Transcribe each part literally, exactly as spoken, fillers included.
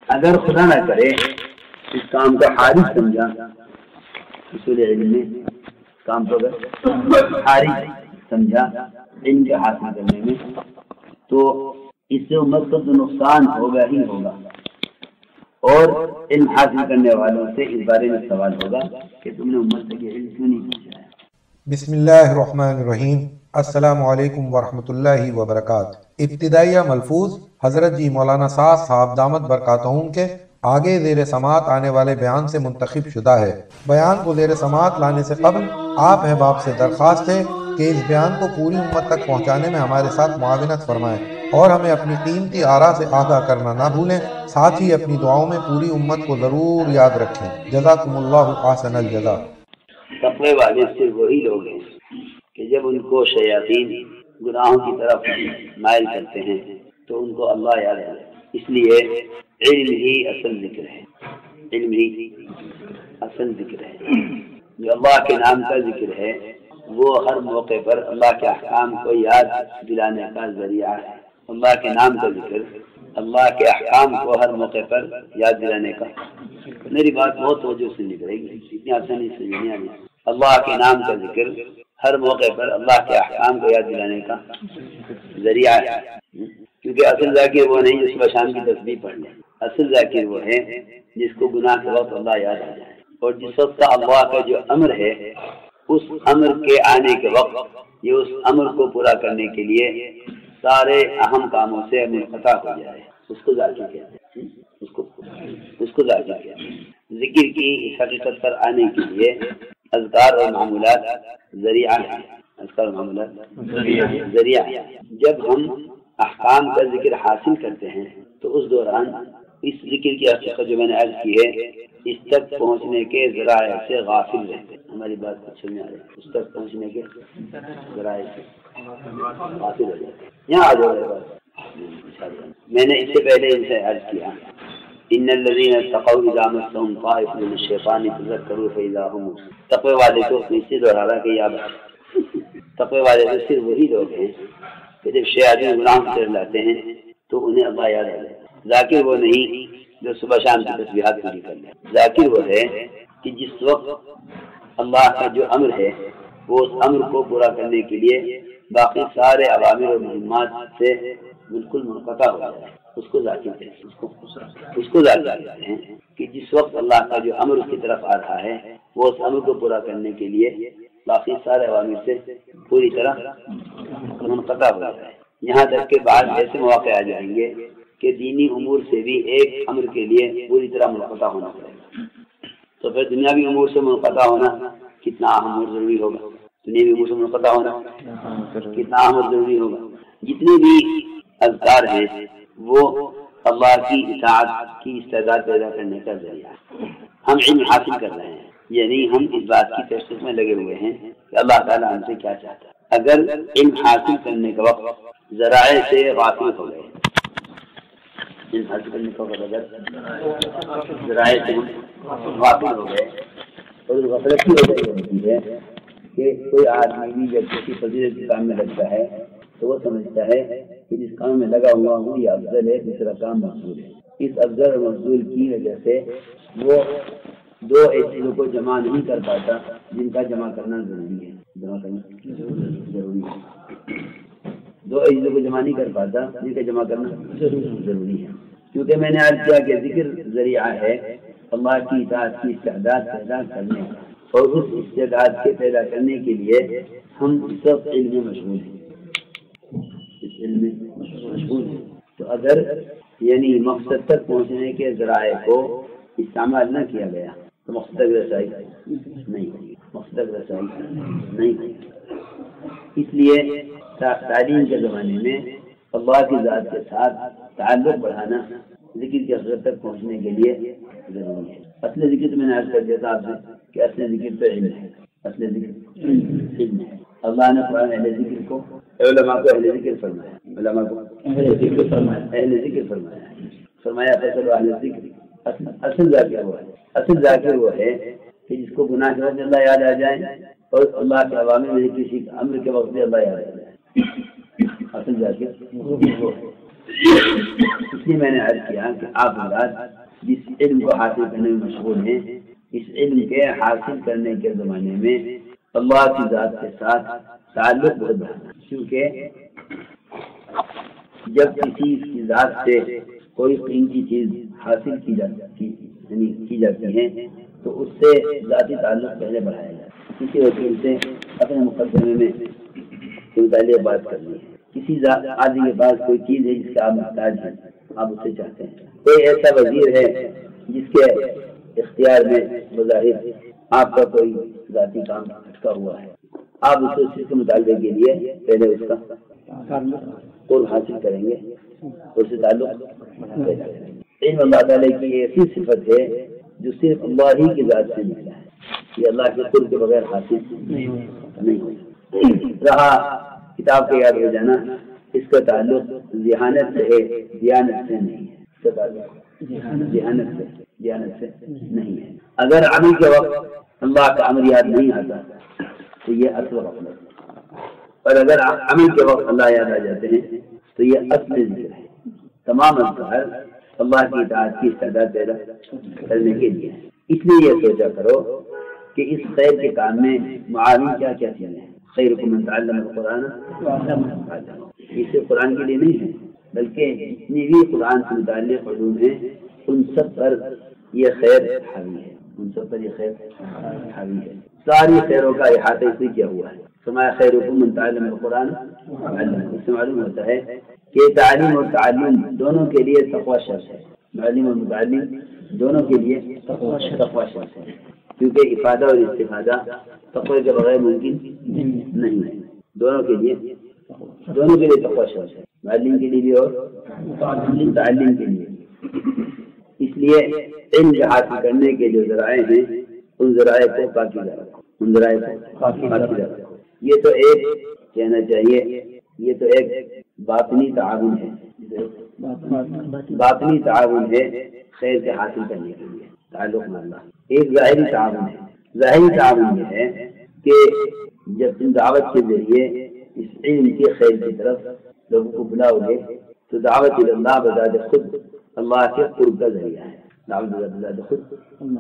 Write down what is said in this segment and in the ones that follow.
اگر خدا نہ کرے اس کام کو حارث سمجھا، اصول علم میں کام کو اگر حارث سمجھا علم کے حاصل کرنے میں، تو اس سے امت کو تو نقصان ہوگا ہی ہوگا، اور علم حاصل کرنے والوں سے اس بارے میں سوال ہوگا کہ تم نے امت تک یہ علم کیوں نہیں پہنچایا۔ بسم اللہ الرحمن الرحیم۔ السلام علیکم ورحمۃ اللہ وبرکاتہ۔ ابتدائیہ ملفوظ حضرت جی مولانا سعد صاحب دامت برکاتہم کے آگے زیر سماعت آنے والے بیان سے منتخب شدہ ہے۔ بیان کو زیر سماعت لانے سے قبل آپ احباب سے درخواست ہے کہ اس بیان کو پوری امت تک پہنچانے میں ہمارے ساتھ معاونت فرمائیں اور ہمیں اپنی قیمتی آراء سے آگاہ کرنا نہ بھولیں، ساتھ ہی اپنی دعاؤں میں پوری امت کو ضرور یاد رکھیں۔ جزاکم اللہ احسن الجزا۔ تقوی والے صرف وہی لوگ ہیں کہ جب ان کو شیاطین گناہوں کی طرف مائل کرتے ہیں تو ان کو اللہ یاد ہے۔ اس لیے علم ہی اصل ذکر ہے، علم ہی اصل ذکر ہے۔ جو اللہ کے نام کا ذکر ہے وہ ہر موقع پر اللہ کے احکام کو یاد دلانے کا ذریعہ ہے۔ اللہ کے نام کا ذکر اللہ کے احکام کو ہر موقع پر یاد دلانے کا، میری بات بہت توجہ سے نکلے گی، اتنی آسانی سے نہیں آئی۔ اللہ کے نام کا ذکر ہر موقع پر اللہ کے احکام کو یاد دلانے کا ذریعہ ہے، کیونکہ اصل ذاکر وہ نہیں جو صبح شام کی تسبیح پڑھ لے، اصل ذاکر وہ ہے جس کو گناہ کے وقت اللہ یاد آ جائے، اور جس وقت کا اللہ کا جو امر ہے اس امر کے آنے کے وقت یہ اس امر کو پورا کرنے کے لیے سارے اہم کاموں سے منقطع ہو جائے، اس کو ذاکر کہتے ہیں، اس کو اس کو ذاکر کہتے ہیں۔ ذکر کی اس حقیقت پر آنے کے لیے اذکار اور معمولات ذریعہ ہیں، اذکار اور معمولات ذریعہ ہیں۔ جب ہم احکام کا ذکر حاصل کرتے ہیں تو اس دوران اس ذکر کی حقیقت جو میں نے عرض کی ہے اس تک پہنچنے کے ذرائع سے غافل رہتے ہیں۔ ہماری بات کچھ سمجھ آ رہی ہے؟ اس تک پہنچنے کے ذرائع سے غافل ہو جاتے ہیں۔ یہاں آ جاؤ، میں نے اس سے پہلے ان سے عرض کیا ان الذين اتقوا اذا مسهم طائف من الشيطان تذكروا فاذا هم تقوی والے تو اس سے دوہرا کہ یاد تقوی والے تو صرف وہی لوگ ہیں کہ جب شیاطین گناہ سے لاتے ہیں تو انہیں اللہ یاد آ جائے۔ ذاکر وہ نہیں جو صبح شام کی تسبیحات پوری کر لے، ذاکر وہ ہے کہ جس وقت اللہ کا جو امر ہے وہ اس امر کو پورا کرنے کے لیے باقی سارے عوامر اور مہمات سے بالکل منقطع ہو جائے، اس کو ذاکر کہتے ہیں۔ اس کو اس کو ذاکر کہتے ہیں کہ جس وقت اللہ کا جو امر اس کی طرف آ رہا ہے وہ اس امر کو پورا کرنے کے لیے باقی سارے عوامر سے پوری طرح منقطع ہو جائے۔ یہاں تک کہ بعض ایسے مواقع آ جائیں گے کہ دینی امور سے بھی ایک امر کے لیے پوری طرح منقطع ہونا پڑے گا، تو پھر دنیاوی امور سے منقطع ہونا کتنا اہم اور ضروری ہوگا، دنیاوی امور سے منقطع ہونا کتنا اہم اور ضروری ہوگا۔ جتنے بھی اذکار ہیں وہ اللہ کی اطاعت کی استعداد پیدا کرنے کا ذریعہ ہے۔ ہم علم حاصل کر رہے ہیں، یعنی ہم اس بات کی تحقیق میں لگے ہوئے ہیں کہ اللہ تعالیٰ ہم سے کیا چاہتا ہے۔ اگر علم حاصل کرنے کا وقت ذرائع سے غافل ہو گئے، علم حاصل کرنے کا وقت اگر ذرائع سے غافل ہو گئے اور غفلت کی وجہ ہوتی ہے کہ کوئی آدمی بھی جب کسی فضیلت کے کام میں لگتا ہے تو وہ سمجھتا ہے کہ جس کام میں لگا ہوا ہوں یہ افضل ہے، دوسرا کام مفضول ہے۔ اس افضل اور مفضول کی وجہ سے وہ دو ایسی چیزوں کو جمع نہیں کر پاتا جن کا جمع کرنا ضروری ہے، جمع کرنا ضروری ہے۔ دو چیزوں کو جمع نہیں کر پاتا جن کا جمع کرنا ضروری ہے، کیونکہ میں نے عرض کیا کہ ذکر ذریعہ ہے اللہ کی اطاعت کی استعداد پیدا کرنے کا، اور اس استعداد کے پیدا کرنے کے لیے ہم سب علم میں مشغول ہیں، اس علم میں مشغول ہیں۔ تو اگر یعنی مقصد تک پہنچنے کے ذرائع کو استعمال نہ کیا گیا تو مقصد تک رسائی نہیں ہوگی، مقصد تک رسائی نہیں ہوگی۔ اس لیے تعلیم کے زمانے میں اللہ کی ذات کے ساتھ تعلق بڑھانا ذکر کی حضرت تک پہنچنے کے لیے ضروری ہے۔ اصل ذکر تو میں نے عرض کر دیا تھا آپ سے کہ اصل ذکر تو علم ہے، اصل ذکر علم ہے۔ اللہ نے قرآن اہل ذکر کو علماء کو اہل ذکر فرمایا، علماء کو اہل ذکر فرمایا، اہل ذکر فرمایا فرمایا فصل اہل ذکر۔ اصل ذاکر وہ ہے، اصل ذاکر وہ ہے کہ جس کو گناہ کے وقت اللہ یاد آ جائے اور اللہ کے عوامر میں کسی امر کے وقت بھی اللہ یاد آ جائے، اصل ذاکر وہ ہے۔ اس لیے میں نے عرض کیا کہ آپ حضرات جس علم کو حاصل کرنے میں مشغول ہیں، اس علم کے حاصل کرنے کے زمانے میں اللہ کی ذات کے ساتھ تعلق بہت بڑھانا، کیونکہ جب کسی کی ذات سے کوئی قیمتی چیز حاصل کی جاتی یعنی کی جاتی ہے تو اس سے ذاتی تعلق پہلے بڑھایا جاتا ہے۔ کسی وکیل سے اپنے مقدمے میں کے متعلق بات کرنی ہے، کسی آدمی کے پاس کوئی چیز ہے جس کا آپ محتاج ہیں، آپ اسے چاہتے ہیں، کوئی ایسا وزیر ہے جس کے اختیار میں بظاہر آپ کا کوئی ذاتی کام اٹکا ہوا ہے، آپ اسے اس کے مطالبے کے لیے پہلے اس کا قرب حاصل کریں گے، اس سے تعلق پیدا کریں گے۔ علم اللہ تعالیٰ کی ایسی صفت ہے جو صرف اللہ ہی کی ذات سے ملتا ہے، یہ اللہ کے قرب کے بغیر حاصل نہیں ہوتا۔ رہا کتاب کا یاد ہو جانا، اس کا تعلق ذہانت سے ہے، دیانت سے نہیں ہے، اس کا تعلق ذہانت سے دیانت سے نہیں ہے۔ اگر عمل کے وقت اللہ کا امر یاد نہیں آتا تو یہ اصل غفلت ہے، اور اگر عمل کے وقت اللہ یاد آ جاتے ہیں تو یہ اصل ذکر ہے۔ تمام اذکار اللہ کی اطاعت کی استعداد پیدا کرنے کے لیے، اس لیے یہ سوچا کرو کہ اس خیر کے کام میں معاون کیا کیا چیزیں ہیں۔ خیرکم من تعلم القرآن، یہ صرف قرآن کے لیے نہیں ہے بلکہ جتنی بھی قرآن سے متعلق علوم ہیں ان سب پر یہ خیر حاوی ہے، ان سب پر یہ خیر حاوی ہے۔ ساری خیروں کا احاطہ اس میں کیا ہوا ہے۔ فرمایا خیرکم من تعلم القرآن، اس سے معلوم ہوتا ہے کہ تعلیم اور تعلم دونوں کے لیے تقوی شرط ہے، معلم اور متعلم دونوں کے لیے تقوی شرط ہے، کیونکہ افادہ اور استفادہ تقوی کے بغیر ممکن نہیں ہے۔ دونوں کے لیے دونوں کے لیے تقوی شرط ہے، معلم کے لیے بھی اور متعلم کے لیے۔ اس لیے علم حاصل کرنے کے جو ذرائع ہیں ان ذرائع کو پاکیزہ رکھو، ان ذرائع کو پاکیزہ رکھو۔ یہ تو ایک کہنا چاہیے، یہ تو ایک باطنی تعاون ہے، باطنی تعاون ہے خیر کے حاصل کرنے کے لیے تعلق میں اللہ۔ ایک ظاہری تعاون ہے، ظاہری تعاون یہ ہے کہ جب تم دعوت کے ذریعے اس علم کی خیر کی طرف لوگوں کو بلاؤ گے تو دعوت اللہ بذات خود اللہ کے قرب کا ذریعہ ہے، دعوت بذات خود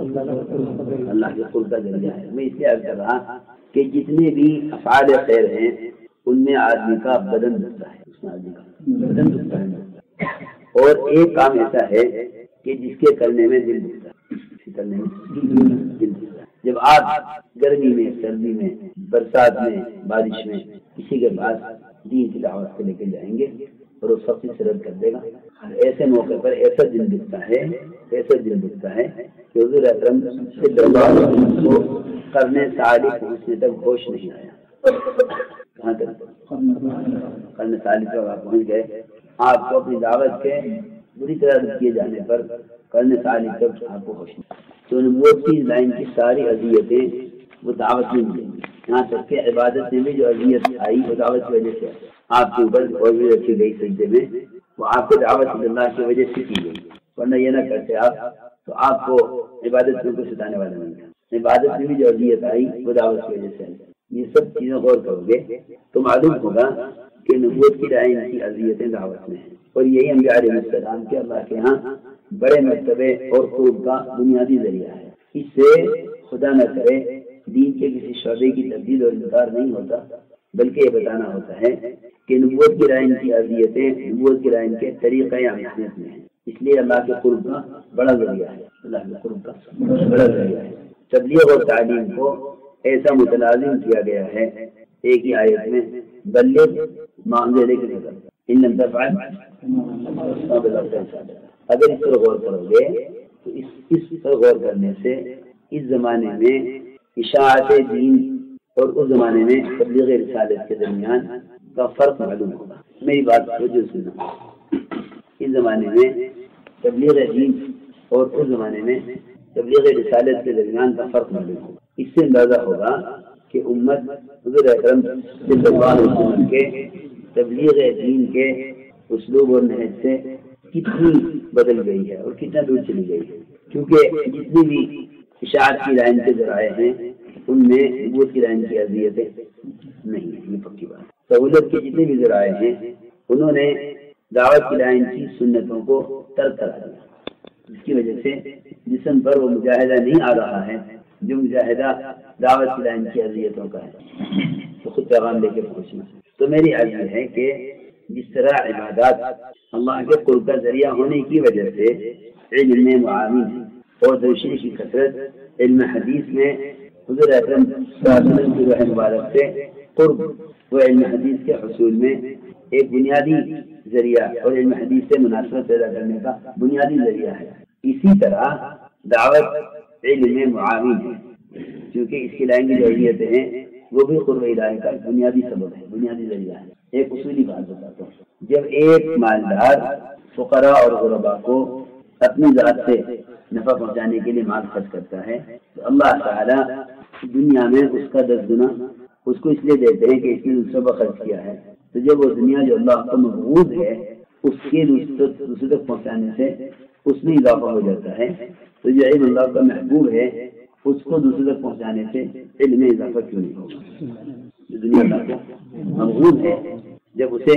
اللہ کے قرب کا ذریعہ ہے۔ میں اس لیے عرض کر رہا کہ جتنے بھی افعال خیر ہیں ان میں آدمی کا بدن دکھتا ہے، اس میں آدمی کا بدن دکھتا ہے، اور ایک کام ایسا ہے کہ جس کے کرنے میں دل دکھتا ہے، کرنے میں دل دکھتا ہے۔ جب آپ گرمی میں، سردی میں، برسات میں، بارش میں کسی کے پاس دین کی دعوت کو لے کے جائیں گے اور وہ سب سے رد کر دے گا، ایسے موقع پر ایسا دل دکھتا ہے، ایسا دل دکھتا ہے کہ حضور اکرم کے دربار کو کرنے تعالی پہنچنے تک ہوش نہیں آیا۔ کہاں تک؟ کرنے تعالی تک آپ پہنچ گئے، آپ کو اپنی دعوت کے بری طرح رد کیے جانے پر کرنے تعالی تک آپ کو ہوش نہیں۔ تو نبوت کی لائن کی ساری اذیتیں وہ دعوت میں ملیں گی، یہاں تک کہ عبادت میں بھی جو اذیت آئی وہ دعوت کی وجہ سے آپ کے اوپر اور بھی رکھی گئی سجدے میں، وہ آپ کو دعوت اللہ کی وجہ سے کی گئی، ورنہ یہ نہ کرتے آپ تو آپ کو عبادت میں کوئی ستانے والا نہیں تھا۔ عبادت میں بھی جو اذیت آئی وہ دعوت کی وجہ سے آئی۔ یہ سب چیزیں غور کرو گے تو معلوم ہوگا کہ نبوت کی لائن کی اذیتیں دعوت میں ہیں، اور یہی انبیاء علیہ السلام کے اللہ کے ہاں بڑے مرتبے اور قرب کا بنیادی ذریعہ ہے۔ اس سے خدا نہ کرے دین کے کسی شعبے کی تبدیل اور انکار نہیں ہوتا، بلکہ یہ بتانا ہوتا ہے کہ نبوت کی لائن کی اذیتیں نبوت کی لائن کے طریقہ یا محنت میں ہیں، اس لیے اللہ کے قرب کا بڑا ذریعہ ہے، اللہ کے قرب کا بڑا ذریعہ ہے۔ تبلیغ اور تعلیم کو ایسا متلازم کیا گیا ہے ایک ہی آیت میں، بلغ ما انزل الیک ان لم تفعل اگر اس پر غور کرو گے تو اس اس پر غور کرنے سے اس زمانے میں اشاعت دین اور اس زمانے میں تبلیغ رسالت کے درمیان کا فرق معلوم ہوگا۔ میری بات توجہ سننا، اس زمانے میں تبلیغ دین اور اس زمانے میں تبلیغ رسالت کے درمیان کا فرق معلوم ہوگا۔ اس سے اندازہ ہوگا کہ امت حضور اکرم صلی اللہ علیہ وسلم کے تبلیغ دین کے اسلوب اور نہج سے کتنی بدل گئی ہے اور کتنا دور چلی گئی ہے، کیونکہ جتنی بھی اشاعت کی لائن کے ذرائع ہیں ان میں نبوت کی لائن کی اذیتیں نہیں ہیں، یہ پکی بات۔ سہولت کے جتنے بھی ذرائع ہیں انہوں نے دعوت کی لائن کی سنتوں کو ترک کرا دیا، جس کی وجہ سے جسم پر وہ مجاہدہ نہیں آ رہا ہے جو مجاہدہ دعوت کی لائن کی اذیتوں کا ہے، تو خود پیغام لے کے پہنچنا۔ تو میری عرض یہ ہے کہ جس طرح عبادات اللہ کے قرب کا ذریعہ ہونے کی وجہ سے علم میں معاون اور درشی کی کثرت، علم حدیث میں حضور اکرم صلی اللہ علیہ وسلم کی روح مبارک سے قرب و علم حدیث کے حصول میں ایک بنیادی ذریعہ اور علم حدیث سے مناسبت پیدا کرنے کا بنیادی ذریعہ ہے، اسی طرح دعوت علم میں معاون ہے، کیونکہ اس کی لائن کی ضروریتیں ہیں وہ بھی قرب الہی کا بنیادی سبب ہے، بنیادی ذریعہ ہے۔ ایک اصولی بات بتاتا ہوں، جب ایک مالدار فقراء اور غرباء کو اپنی ذات سے نفع پہنچانے کے لیے مال خرچ کرتا ہے تو اللہ تعالیٰ دنیا میں اس کا دس گنا اس کو اس لیے دیتے ہیں کہ اس نے دوسروں پر خرچ کیا ہے، تو جب وہ دنیا جو اللہ کا مبغوض ہے اس کے دوسرے تک پہنچانے سے اس میں اضافہ ہو جاتا ہے، تو جو علم اللہ کا محبوب ہے اس کو دوسرے تک پہنچانے سے علم میں اضافہ کیوں نہیں ہوگا؟ جو دنیا اللہ کا مبغوض ہے جب اسے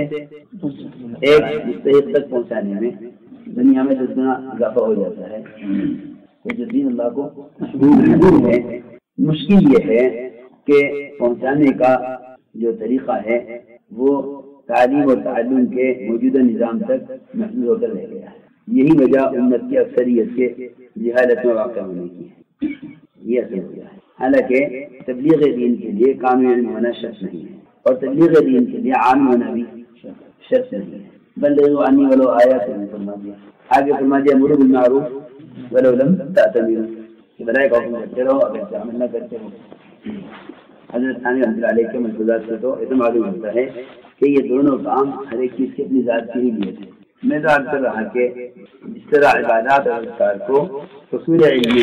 ایک مستحق تک پہنچانے میں دنیا میں دس گنا اضافہ ہو جاتا ہے، تو جو دین اللہ کو محبوب ہے، مشکل یہ ہے کہ پہنچانے کا جو طریقہ ہے وہ تعلیم اور تعلم کے موجودہ نظام تک محدود ہو کر رہ گیا ہے۔ یہی وجہ امت کی اکثریت کے جہالت میں واقع ہونے کی ہے، یہ اصل وجہ ہے۔ حالانکہ تبلیغ دین کے لیے قانون علم ہونا شرط نہیں ہے، اور تبلیغ دین کے لیے عام ہونا بھی شرط نہیں ہے۔ بلغوا عنی ولو آیات میں فرما دیا، آگے فرما دیا امروا بالمعروف ولو لم تأتمروا، کہ بھلائی کا حکم کرتے رہو اگر سے عمل نہ کرتے ہو۔ حضرت ثانی رحمۃ اللہ علیہ کے ملفوظات سے تو ایسا معلوم ہوتا ہے کہ یہ دونوں کام ہر ایک چیز کی اپنی ذات کے ہی لیے تھے۔ میں تو عرض کر رہا کہ جس طرح عبادات اور اذکار کو حصول علم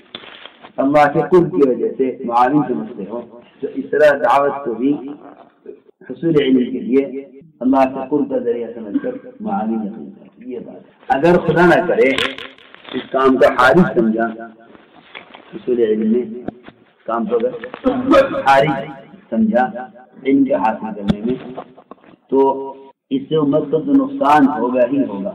اللہ کے قرب کی وجہ سے معاون سمجھتے ہو، تو اس طرح دعوت کو بھی حصول علم کے لیے اللہ کے قرب کا ذریعہ سمجھ کر معاون سمجھتا ہے۔ یہ بات اگر خدا نہ کرے اس کام کا حارث سمجھا حصول علم میں کام کو اگر حارث سمجھا علم کے حاصل کرنے میں، تو اس سے امت کو تو نقصان ہوگا ہی ہوگا،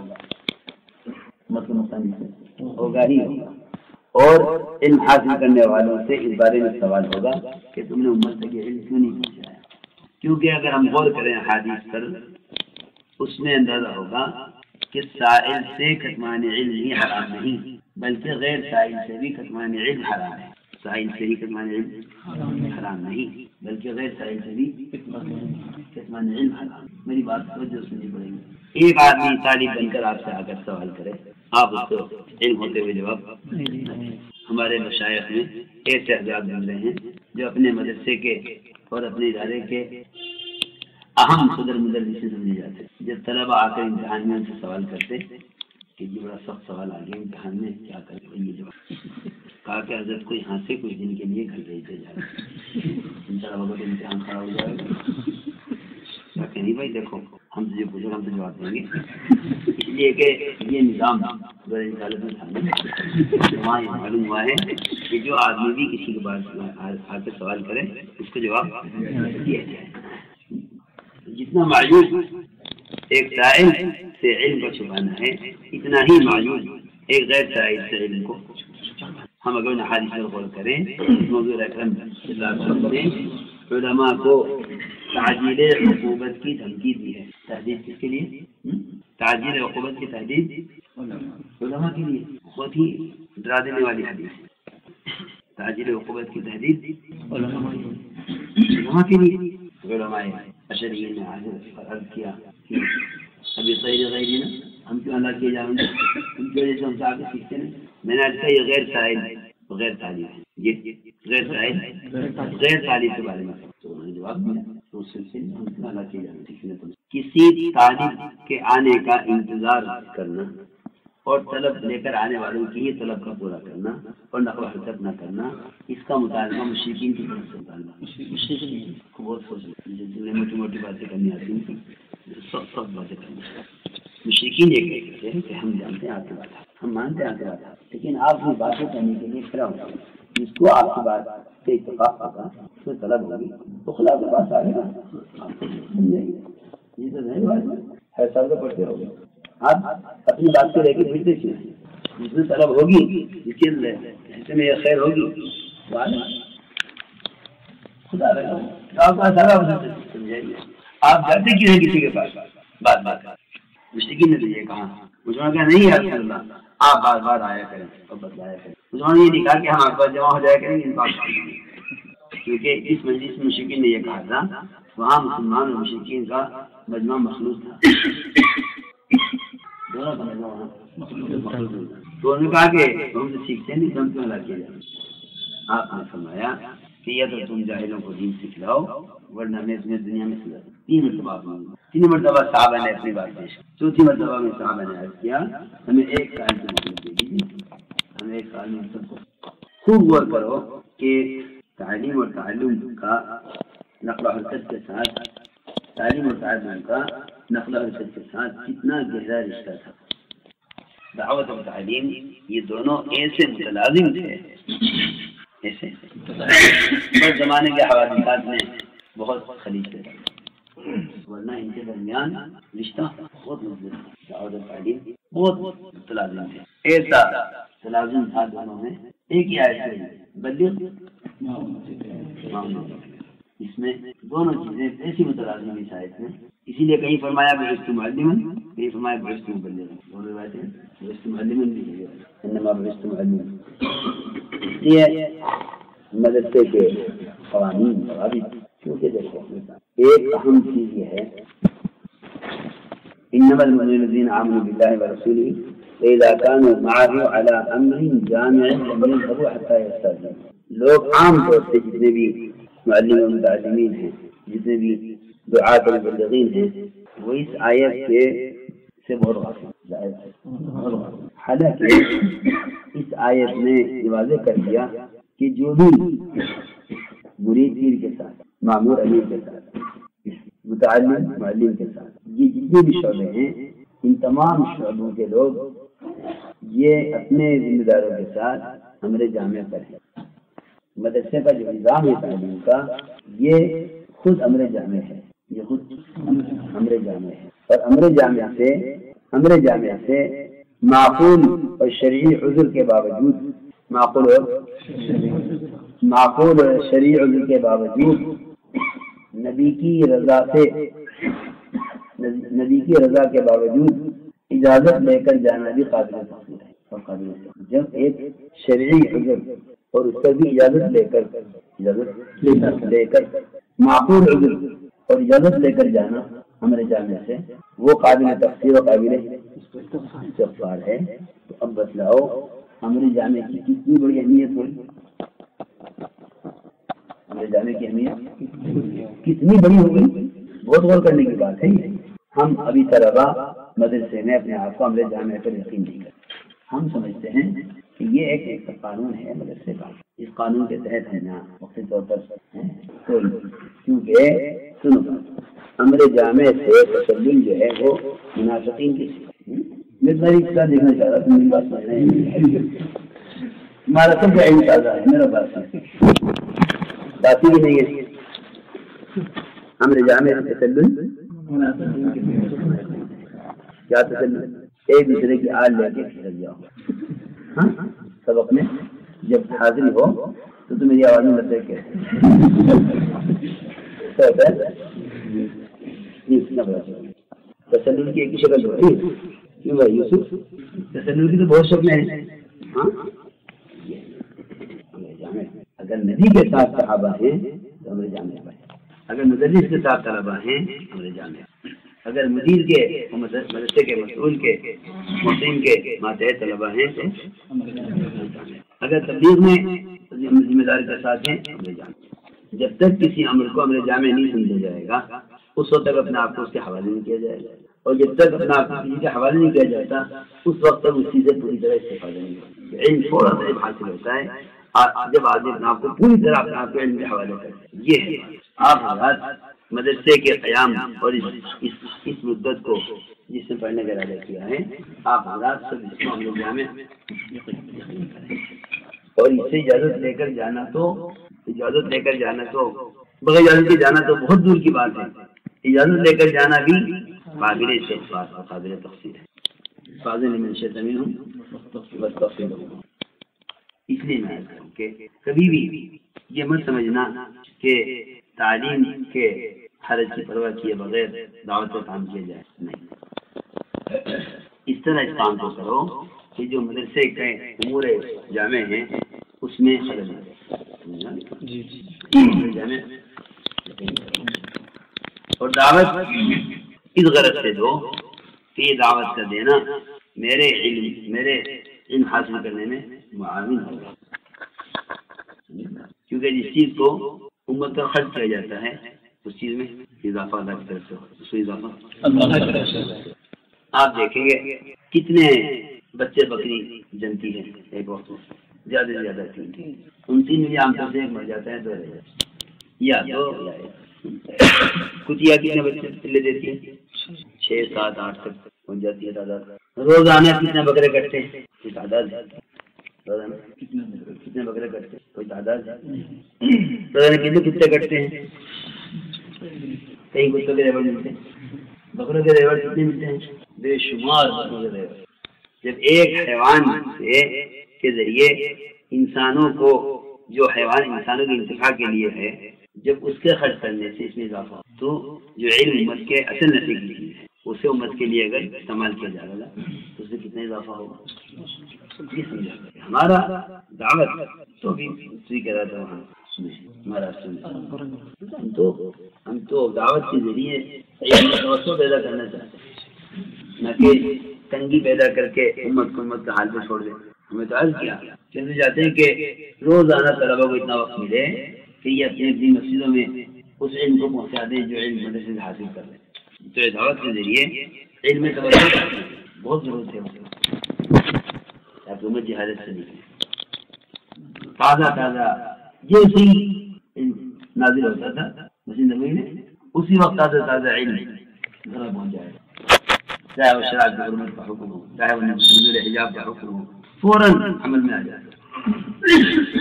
امت کو نقصان ہوگا ہی ہوگا، اور علم حاصل کرنے والوں سے اس بارے میں سوال ہوگا کہ تم نے امت تک یہ علم کیوں نہیں پہنچایا؟ کیونکہ اگر ہم غور کریں حدیث پر، اس میں اندازہ ہوگا کہ سائل سے کتمان علم ہی حرام نہیں، بلکہ غیر سائل سے بھی کتمان علم حرام ہے۔ سائل سے ہی کتمان علم حرام نہیں، بلکہ غیر سائل سے بھی کتمان علم حرام۔ میری بات توجہ سننی پڑے گی۔ ایک آدمی طالب بن کر آپ سے آ کر سوال کرے، آپ اس کو علم ہوتے ہوئے جواب۔ ہمارے مشائخ میں ایسے حضرات بن رہے ہیں جو اپنے مدرسے کے اور اپنے ادارے کے اہم صدر مدرس سمجھے جاتے، جب طلبہ آ کر امتحان میں ان سے سوال کرتے کہ یہ بڑا سخت سوال آ گیا امتحان میں، کیا کرے یہ جواب؟ کہا کہ حضرت کو یہاں سے کچھ دن کے لیے گھر بھیجا جائے، ان طلبہ کا امتحان کھڑا ہو جائے گا۔ کہ نہیں بھائی دیکھو ہم تجھے پوچھو ہم تو جواب دیں گے، اس لیے کہ یہ نظام رسالت میں تھا، وہاں یہ معلوم ہوا ہے کہ جو آدمی بھی کسی کے پاس آ کے سوال کرے اس کو جواب دیا جائے۔ جتنا معیوب ایک سائل سے علم کو چھپانا ہے، اتنا ہی معیوب ایک غیر سائل سے علم کو چھپانا۔ ہم اگر حدیث پر غور کریں، حضور اکرم صلی اللہ علیہ وسلم نے علماء کو تعجیل عقوبت کی دھمکی دی ہے۔ تحدید کس کے لیے؟ تعجیل عقوبت کی تحدید علماء کے لیے، بہت ہی ڈرا دینے والی حدیث ہے۔ تعجیل عقوبت کی تحدید علماء کے لیے، علماء اشریعہ نے عرض کیا کہ ابھی غیر غیری نا ہم کیوں اللہ کیے جائیں گے، ان کی وجہ سے ہم سے آگے سیکھتے ہیں۔ میں نے کہا یہ غیر سائل غیر تعلیم ہے، یہ غیر سائل غیر تعلیم کے بارے میں تو انہوں نے جواب دیا تو اس سلسلے میں ہم کیوں اللہ کیے جائیں سیکھنے کو۔ کسی طالب کے آنے کا انتظار کرنا اور طلب لے کر آنے والوں کی ہی طلب کا پورا کرنا اور نقل و حرکت نہ کرنا، اس کا مطالبہ مشرکین کی طرف سے مطالبہ کو بہت سوچ جس نے موٹی موٹی باتیں کرنی آتی ہیں، سخت سخت باتیں کرنی۔ مشرکین یہ کہتے ہیں کہ ہم جانتے ہیں آپ کی بات، ہم مانتے ہیں آپ کی بات، لیکن آپ کی باتیں کرنے کے لیے کھڑا ہوگا، جس کو آپ کی بات سے اتفاق ہوگا اس میں طلب ہوگی تو خلاف کے پاس آئے گا، یہ تو نہیں بات ہے۔ ہر سال کا پڑھتے ہوگے آپ اپنی بات سے رہ کے پھرتے کیوں؟ جس میں طلب ہوگی جس چیز ایسے میں یہ خیر ہوگی خدا آپ کا سارا سمجھائیے. آپ جاتے کیوں ہیں کسی کے پاس بات بات مشتقی نے تو یہ کہا مسلمان کہا نہیں ہے رسول اللہ آپ بار بار آیا کریں اور بتلایا کریں. مسلمان یہ نہیں کہا کہ ہم آپ پر جمع ہو جایا کریں گے ان بات کیونکہ اس مجلس میں مشرکین نے یہ کہا تھا وہاں مسلمان اور مشرکین کا مجمع مخلوط تھا دونوں کا مجمع وہاں تو انہوں نے کہا کہ ہم سے سیکھتے نہیں ہم کیوں ہلاک کیا جائے. آپ نے فرمایا کہ یا تو تم جاہلوں کو دین سکھلاؤ ورنہ میں تمہیں دنیا میں سکھلاؤں. تین مرتبہ تین مرتبہ صحابہ نے اپنی بات پیش چوتھی مرتبہ میں صحابہ نے عرض کیا ہمیں ایک سال کی مہلت دے دیجیے ہمیں ایک سال میں سب کو خوب غور کرو کہ تعلیم اور تعلم کا نقل و حرکت کے ساتھ تعلیم اور تعلم کا نقل و حرکت کے ساتھ کتنا گہرا رشتہ تھا. دعوت اور تعلیم یہ دونوں ایسے متلازم تھے ایسے ہر زمانے کے حوادثات میں بہت خلیج تھے ورنہ ان کے درمیان رشتہ بہت مضبوط ہے. دعوت اور تعلیم بہت متلازم تھے. ایسا تلازم تھا دونوں میں. ایک ہی آیت ہے بلغ اس میں دونوں چیزیں ایسی متلازم ہیں اس آیت میں. اسی لیے کہیں فرمایا بعثت معلما کہیں فرمایا بعثت مبلغا. دونوں روایتیں بعثت معلما بھی ہے انما بعثت معلما. یہ مدرسے کے قوانین ضوابط کیونکہ دیکھو ایک اہم چیز یہ ہے انما المؤمنون الذين آمنوا بالله ورسوله فإذا كانوا معه على امر جامع لم يذهبوا حتى يستأذنوا. لوگ عام طور سے جتنے بھی معلم و متعلمین ہیں جتنے بھی دعات و مبلغین ہیں وہ اس آیت کے سے بہت غافل ہیں. حالانکہ اس آیت نے یہ واضح کر دیا کہ جو بھی مرید پیر کے ساتھ معمور امیر کے ساتھ متعلم معلم کے ساتھ یہ جتنے بھی شعبے ہیں ان تمام شعبوں کے لوگ یہ اپنے ذمہ داروں کے ساتھ امر جامع پر ہیں. مدرسے کا جو نظام ہے تعلیم کا یہ خود امر جامع ہے. یہ خود امر جامع ہے اور امر جامع سے امر جامع سے معقول اور شرعی عذر کے باوجود معقول اور معقول اور شرعی عذر کے باوجود نبی کی رضا سے نبی کی رضا کے باوجود اجازت لے کر جانا بھی قابل تقدیر ہے اور قابل تقدیر. جب ایک شرعی عذر اور اس پر بھی اجازت لے کر اجازت لے کر معقول عذر اور اجازت لے کر جانا امر جامع سے وہ قابل تفسیر و قابل استغفار ہے. تو اب بتلاؤ امر جامع کی کتنی بڑی اہمیت ہوئی. امر جامع کی اہمیت کتنی بڑی ہو گئی. بہت غور کرنے کی بات ہے. ہم ابھی طلبا مدرسے میں اپنے آپ کو امر جامع پر یقین نہیں کرتے. ہم سمجھتے ہیں کہ یہ ایک ایک قانون ہے مدرسے کا. اس قانون کے تحت ہے نا وقتی طور پر کوئی کیونکہ سنو امر جامع سے تسلل جو ہے وہ منافقین کی میں تمہاری اصلاح دیکھنا چاہ رہا تم میری بات سمجھ رہے ہیں. ہمارا سب کا علم تازہ ہے میرا بات بات ہی نہیں ہے. امر جامع سے تسلل کیا تسلل ایک دوسرے کی آل لے کے پھر جاؤ. ہاں سبق میں جب حاضری ہو تو تم میری آواز میں لگے کہ تسلل کی ایک ہی شکل ہوئی. کیوں بھائی یوسف تسلل کی تو بہت شکلیں ہیں. ہاں اگر نبی کے ساتھ صحابہ ہیں تو امر جامع ہے. اگر مدرس کے ساتھ طلبہ ہیں امر جامع ہے. اگر مدیر کے مدرسے کے مسئول کے محسن کے ماتحت طلبہ ہیں تو اگر تبلیغ میں ذمہ داری کے ساتھ ہیں امر جامع. جب تک کسی امر کو امر جامع نہیں سمجھا جائے گا اس وقت تک اپنے آپ کو اس کے حوالے نہیں کیا جائے گا. اور جب تک اپنا آپ کو کسی کے حوالے نہیں کیا جاتا اس وقت تک اس چیز سے پوری طرح استفادہ نہیں ہوتا. علم تھوڑا سا علم حاصل ہوتا ہے جب آدمی اپنے آپ کو پوری طرح اپنے آپ کو علم کے حوالے کرتے. یہ ہے آپ حضرات مدرسے کے قیام اور اس اس, اس مدت کو جس سے پڑھنے کا ارادہ کیا ہے آپ حضرات سب اس معاملے جامع اور اس سے اجازت لے کر جانا تو اجازت لے کر جانا تو بغیر اجازت کے جانا تو بہت دور کی بات ہے. اجازت لے کر جانا بھی قابل استغفار اور قابل تقصیر ہے. فاضل من شئت منهم واستغفر له. اس لیے میں کہوں کہ کبھی بھی یہ مت سمجھنا کہ تعلیم کے حرج کی پرواہ کیے بغیر دعوت کا کام کیا جائے. نہیں، اس طرح اس کام کو کرو کہ جو مدرسے کے امور جامع ہیں اس میں خلل جامع اور دعوت اس غرض سے دو کہ یہ دعوت کا دینا میرے علم میرے علم حاصل کرنے میں معاون ہوگا. کیونکہ جس چیز کو امت پر خرچ کیا جاتا ہے اس چیز میں اضافہ اللہ کی طرف سے اس کو اضافہ. آپ دیکھیں گے کتنے بچے بکری جنتی ہیں ایک وقت میں زیادہ سے زیادہ تین تین ان تین میں عام طور سے ایک مر جاتا ہے دو رہ جاتا یا دو یا ایک. کتیا کتنے بچے پلے دیتی ہیں؟ چھ سات آٹھ تک پہنچ جاتی ہے تعداد. روزانہ کتنے بکرے کٹتے ہیں؟ کوئی تعداد ہے؟ روزانہ کتنے بکرے کٹتے ہیں؟ کوئی تعداد ہے؟ روزانہ کتنے کتے کٹتے ہیں؟ کئی کتوں کے ریوڑ ملتے ہیں. بکروں کے ریوڑ کتنے ملتے ہیں؟ بے شمار بکروں کے ریوڑ. جب ایک حیوان سے کے ذریعے انسانوں کو جو حیوان انسانوں کے انتفاع کے لیے ہے جب اس کے خرچ کرنے سے اس میں اضافہ تو جو علم امت کے اصل نصیب کی چیز ہے اسے امت کے لیے اگر استعمال کیا جائے گا تو اس سے کتنا اضافہ ہوگا. ہمارا دعوت تو بھی کہہ رہا تھا ہمارا ہم تو ہم تو دعوت کے ذریعے توسع پیدا کرنا چاہتے ہیں نہ کہ تنگی پیدا کر کے امت کو امت کا حال پہ چھوڑ دیں. ہمیں تو عرض کیا کہتے چاہتے ہیں کہ روزانہ طلبا کو اتنا وقت ملے کہ یہ اپنی اپنی مسجدوں میں اس علم کو پہنچا دیں جو علم مدرسے سے حاصل کر لیں. تو یہ دعوت کے ذریعے علم میں توجہ بہت ضرورت ہے تاکہ امت جہالت سے نکلے. تازہ تازہ یہ اسی نازل ہوتا تھا مسجد نبوی میں اسی وقت تازہ تازہ علم گھر پہنچ جائے گا. چاہے وہ شراب کی حرمت کا حکم ہو چاہے وہ نزول حجاب کا حکم ہو فوراً عمل میں آ جائے گا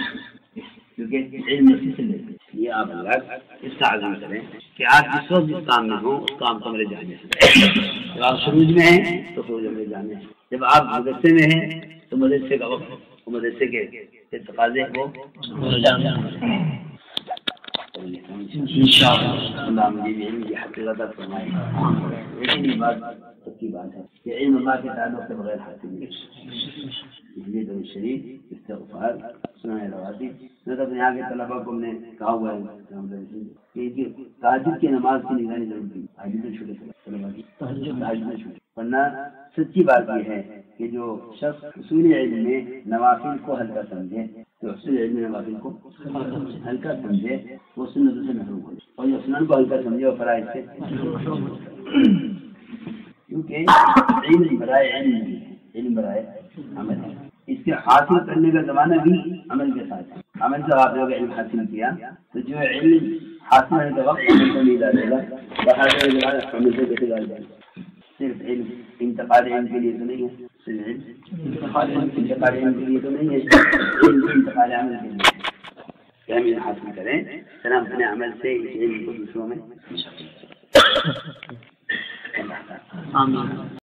کیونکہ علم اسی سے لیتے. یہ آپ اللہ اس کا عزم کریں کہ آپ جس وقت جس کام میں ہوں اس کام کو میرے جانے سے. جب آپ سروج میں ہیں تو سروج میرے جانے ہیں. جب آپ مدرسے میں ہیں تو مدرسے کا وقت مدرسے کے تقاضے وہ انشاءاللہ اللہ مجھے بھی علم کی حقیقت فرمائے. لیکن یہ بات سچی بات ہے کہ علم اللہ کے تعلق سے بغیر حاصل نہیں. اس لیے تو شریف استغفار سنائے روایتی میں تو یہاں کے طلبا کو ہم نے کہا ہوا ہے کہ تہجد کی نماز کی نگرانی ضرور تھی. تہجد میں چھوٹے طلبا کی تہجد میں چھوٹے ورنہ سچی بات یہ ہے کہ جو شخص اصول علم میں نوافل کو ہلکا سمجھے تو اصول علم میں نوافل کو ہلکا سمجھے وہ سنت سے محروم ہو اور جو سنن کو ہلکا سمجھے وہ فرائض سے کیونکہ علم برائے علم نہیں ہے علم برائے عمل ہے. اس کے حاصل کرنے کا زمانہ بھی عمل کے ساتھ ہے. عمل سے آپ لوگ علم حاصل کیا تو جو علم حاصل ہونے کا وقت عمل کو نہیں ڈالے گا باہر عمل سے کیسے ڈال جائے گا. صرف علم انتقال علم کے لیے تو نہیں ہے صرف علم انتقال علم کے لیے تو نہیں ہے علم انتقال عمل کے لیے کہ ہم علم حاصل کریں پھر ہم اپنے عمل سے اس علم کو دوسروں میں آمین.